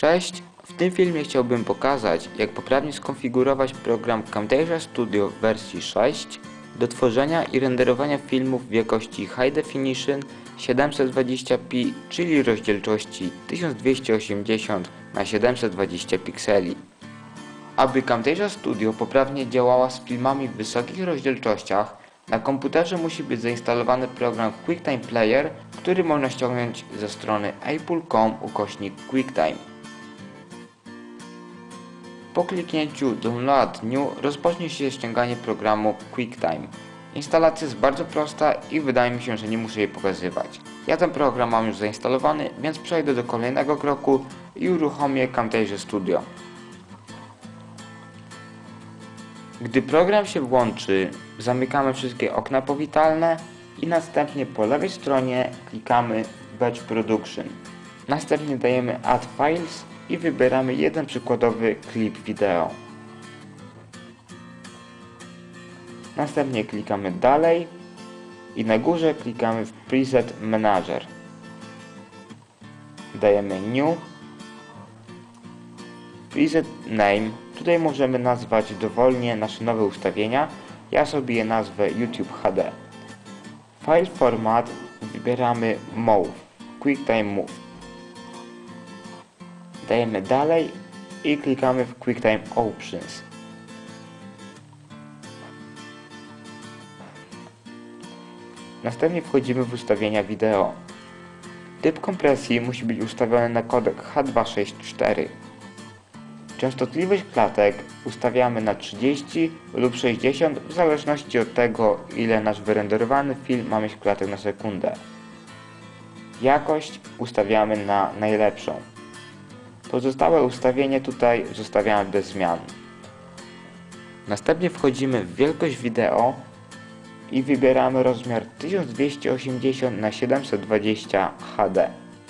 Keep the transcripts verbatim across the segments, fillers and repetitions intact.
Cześć! W tym filmie chciałbym pokazać, jak poprawnie skonfigurować program Camtasia Studio w wersji sześć do tworzenia i renderowania filmów w jakości High Definition siedemset dwadzieścia p, czyli rozdzielczości tysiąc dwieście osiemdziesiąt na siedemset dwadzieścia pikseli. Aby Camtasia Studio poprawnie działała z filmami w wysokich rozdzielczościach, na komputerze musi być zainstalowany program QuickTime Player, który można ściągnąć ze strony apple kropka com ukośnik QuickTime. Po kliknięciu Download New rozpocznie się ściąganie programu QuickTime. Instalacja jest bardzo prosta i wydaje mi się, że nie muszę jej pokazywać. Ja ten program mam już zainstalowany, więc przejdę do kolejnego kroku i uruchomię Camtasia Studio. Gdy program się włączy, zamykamy wszystkie okna powitalne i następnie po lewej stronie klikamy Batch Production. Następnie dajemy Add Files i wybieramy jeden przykładowy klip wideo. Następnie klikamy dalej i na górze klikamy w Preset Manager. Dajemy New. Preset Name. Tutaj możemy nazwać dowolnie nasze nowe ustawienia. Ja sobie je nazwę YouTube H D. File Format wybieramy Move. QuickTime Move. Dajemy dalej i klikamy w QuickTime Options. Następnie wchodzimy w ustawienia wideo. Typ kompresji musi być ustawiony na kodek H dwieście sześćdziesiąt cztery. Częstotliwość klatek ustawiamy na trzydzieści lub sześćdziesiąt w zależności od tego, ile nasz wyrenderowany film ma mieć klatek na sekundę. Jakość ustawiamy na najlepszą. Pozostałe ustawienie tutaj zostawiamy bez zmian. Następnie wchodzimy w wielkość wideo i wybieramy rozmiar tysiąc dwieście osiemdziesiąt na siedemset dwadzieścia H D.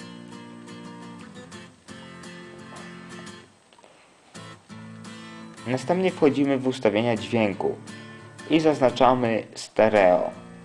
Następnie wchodzimy w ustawienia dźwięku i zaznaczamy stereo.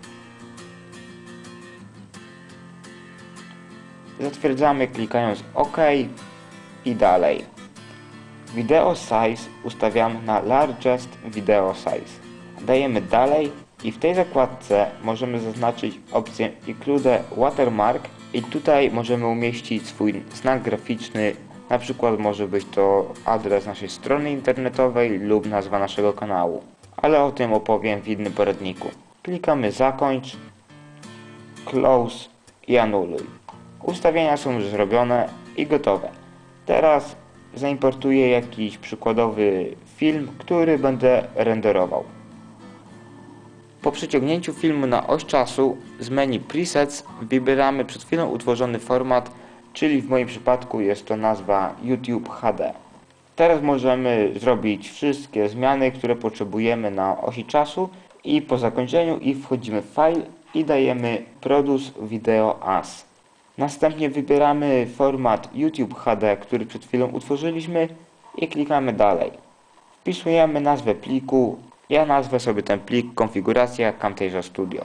Zatwierdzamy klikając OK i dalej. Video Size ustawiamy na Largest Video Size. Dajemy dalej i w tej zakładce możemy zaznaczyć opcję Include Watermark i tutaj możemy umieścić swój znak graficzny. Na przykład może być to adres naszej strony internetowej lub nazwa naszego kanału. Ale o tym opowiem w innym poradniku. Klikamy Zakończ, Close i Anuluj. Ustawienia są już zrobione i gotowe. Teraz zaimportuję jakiś przykładowy film, który będę renderował. Po przeciągnięciu filmu na oś czasu z menu Presets wybieramy przed chwilą utworzony format, czyli w moim przypadku jest to nazwa YouTube H D. Teraz możemy zrobić wszystkie zmiany, które potrzebujemy na osi czasu i po zakończeniu i wchodzimy w File i dajemy Produce Video As. Następnie wybieramy format YouTube H D, który przed chwilą utworzyliśmy i klikamy dalej. Wpisujemy nazwę pliku. Ja nazwę sobie ten plik konfiguracja Camtasia Studio.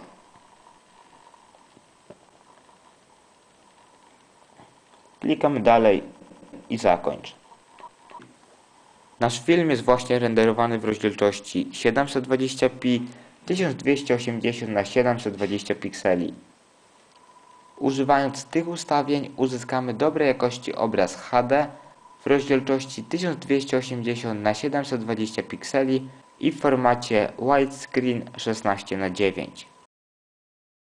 Klikamy dalej i zakończ. Nasz film jest właśnie renderowany w rozdzielczości siedemset dwadzieścia p tysiąc dwieście osiemdziesiąt na siedemset dwadzieścia pikseli. Używając tych ustawień uzyskamy dobrej jakości obraz H D w rozdzielczości tysiąc dwieście osiemdziesiąt na siedemset dwadzieścia pikseli i w formacie widescreen szesnaście na dziewięć.